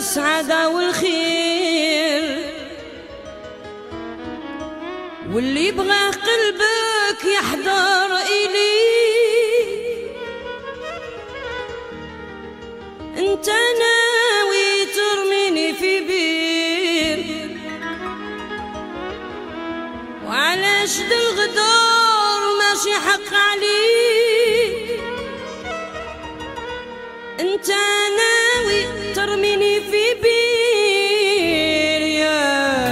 السعادة والخير، واللي يبغى قلبك يحضر إلي. انت ناوي ترميني في بير، وعلاش ذا الغدار ماشي حق عليك. انت ناوي ترميني في بير يا،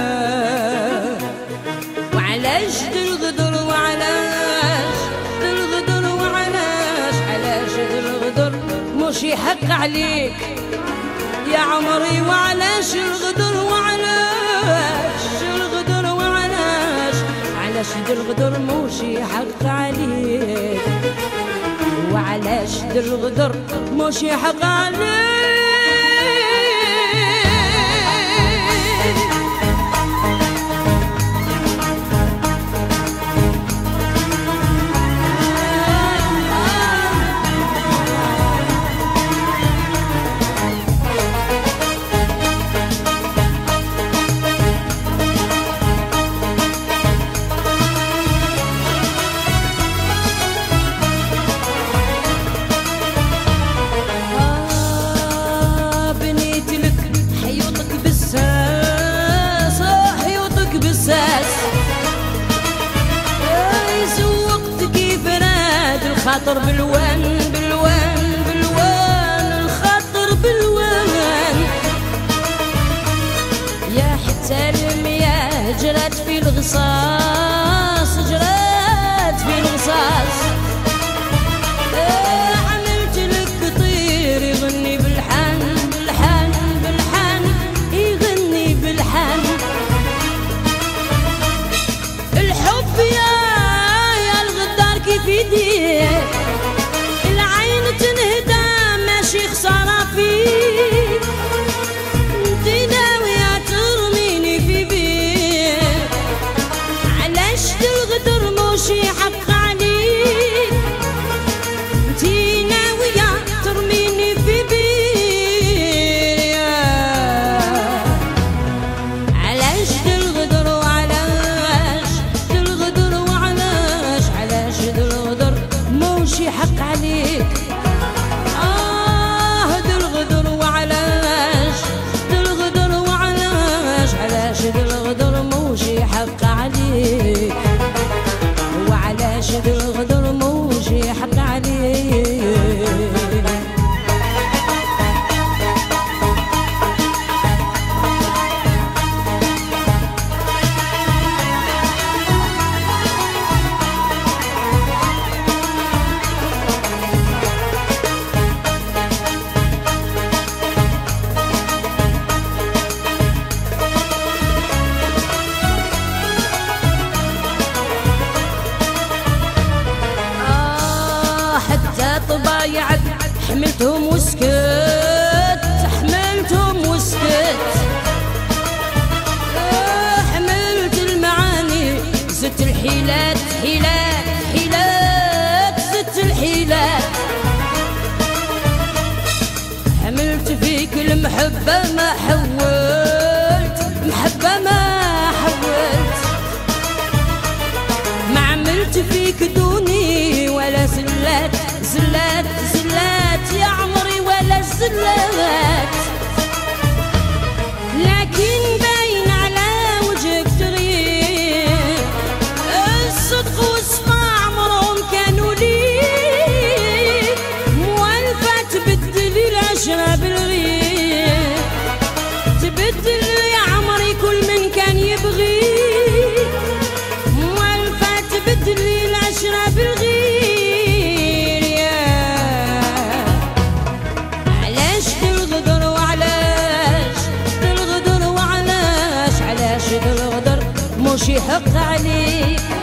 وعلاش ذا الغدر، وعلاش ذا الغدر، علاش ذا الغدر مش يحق عليك يا عمري. وعلاش الغدر، وعلاش الغدر، علاش ذا الغدر مش يحق عليك. وعلاش ذا الغدر مش يحق عليك. الخاطر بالوان بالوان بالوان، الخاطر بالوان يا حتى المياه جرات في الغصاص، جرات في الغصاص. عملت لك طير يغني بالحان بالحان بالحان، يغني بالحان. الحب يا الغدار كيف يدير، العين تنهدى ماشي خسارة فيك. انتي ناوية ترميني في بير، علاش ذا الغدر مش يحق عليك. انتي ناوية ترميني في بير، علاش ذا الغدر، وعلاش ذا الغدر، علاش ذا الغدر مش يحق عليك. ذا الغدر، وعلاش ذا الغدر، علاش ذا الغدر مش يحق عليك. وعلاش ذا الغدر مش يحق عليك. طبايعك حملتهم وسكت، حملتهم وسكت. حملت المعاني زدت الحيلات، حيلات حيلات، زدت الحيلات. حملت فيك المحبة ما حولت، محبة ما حولت. ما عملت فيك دوني ولا زلات، زلات زلات يا عمري ولا زلات. لكن باين على وجهك تغيير، الصدق والصفا عمرهم كانوا ليك. موالفة تبدل العشرة بالغير، تبدل يا عمري كل من كان يبغيك. موالفة تبدل العشرة بالغير. مش يحق عليك.